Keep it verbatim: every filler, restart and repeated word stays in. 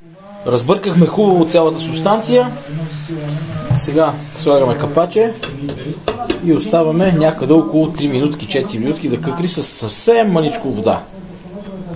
Разбъркахме хубаво цялата субстанция. Сега слагаме капаче и оставаме някъде около три минутки, четири минутки да къкри с съвсем мъничко вода.